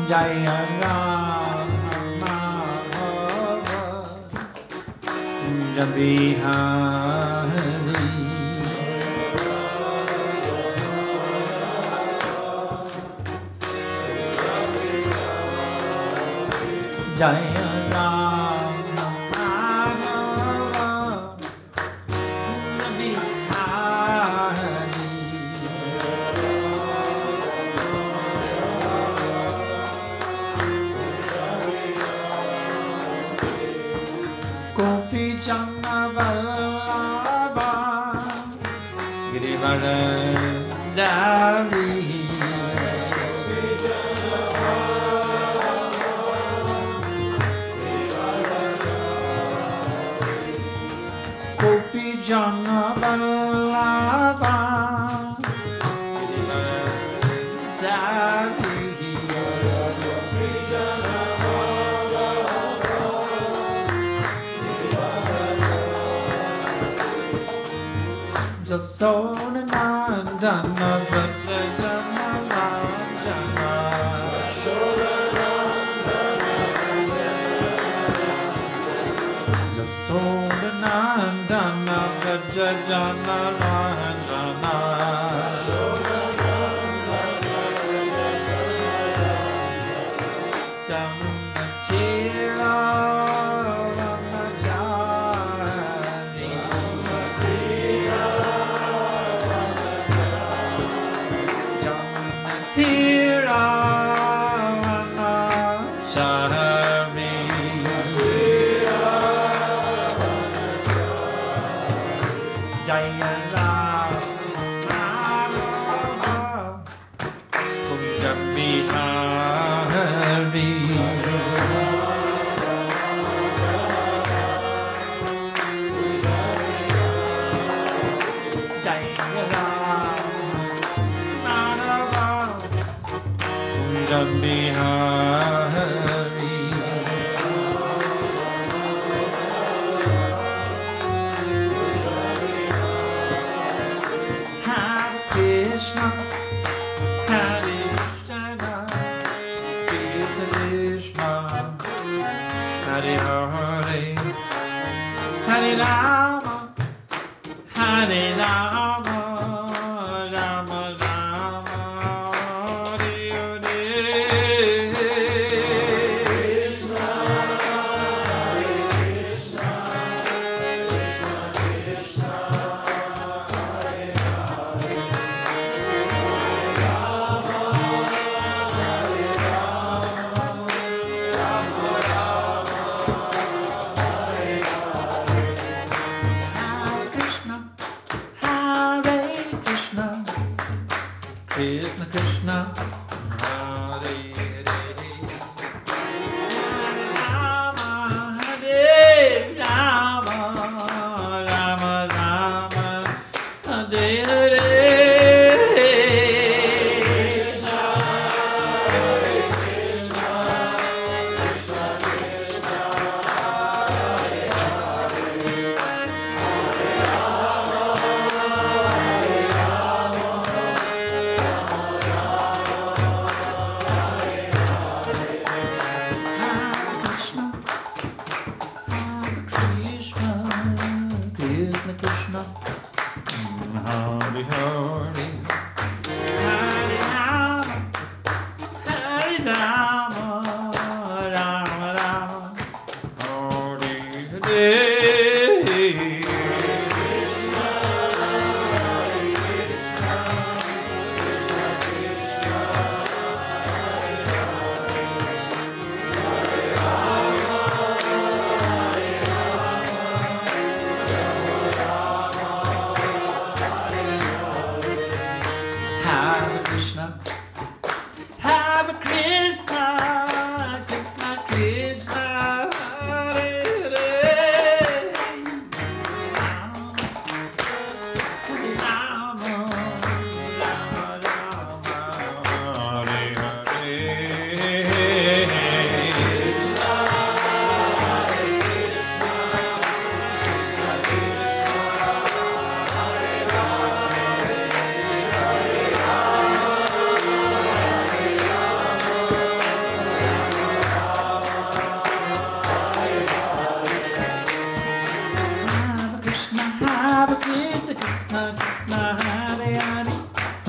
Jaya Rama Bihari Jaya Rama Bihari Gopi Jana Vallabha Girivara Dari Gopi Jana Vallabha Dari Jasoda Nandana Vraja Jana Rajana Jasoda Nandana Vraja Jana Rajana Jamuna Tira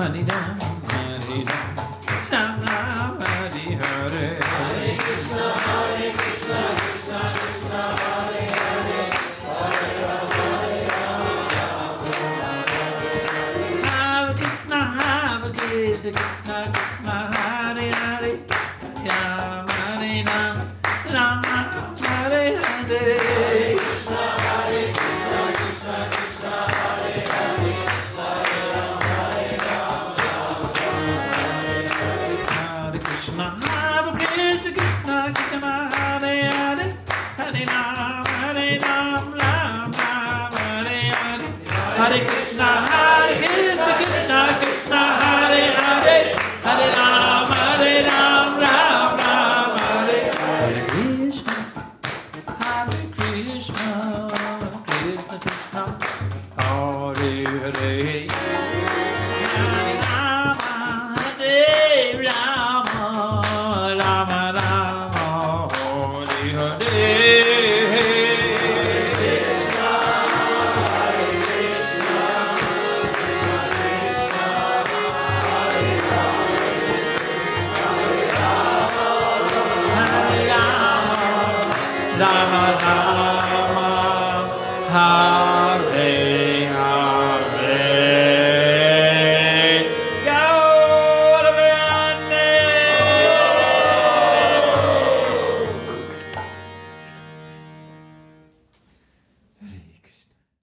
Hare Ram, Hare Ram, Ram Ram, Hare Hare. Hare Krishna, Krishna Krishna, Hare Hare, Hare Ram, Hare Ram, Hare Krishna, Krishna Krishna, Hare Hare, Ram Hare Ram, Ram Ram, Hare Hare. Hare Krishna, Hare Krishna, Krishna Krishna, Hare Hare, Hare Ram, Ram Ram, Hare Hare. Krishna, Hare Krishna, Krishna Krishna, Hare Hare, Hare Rama, Hare Rama, Rama Rama, Hare Hare. Rama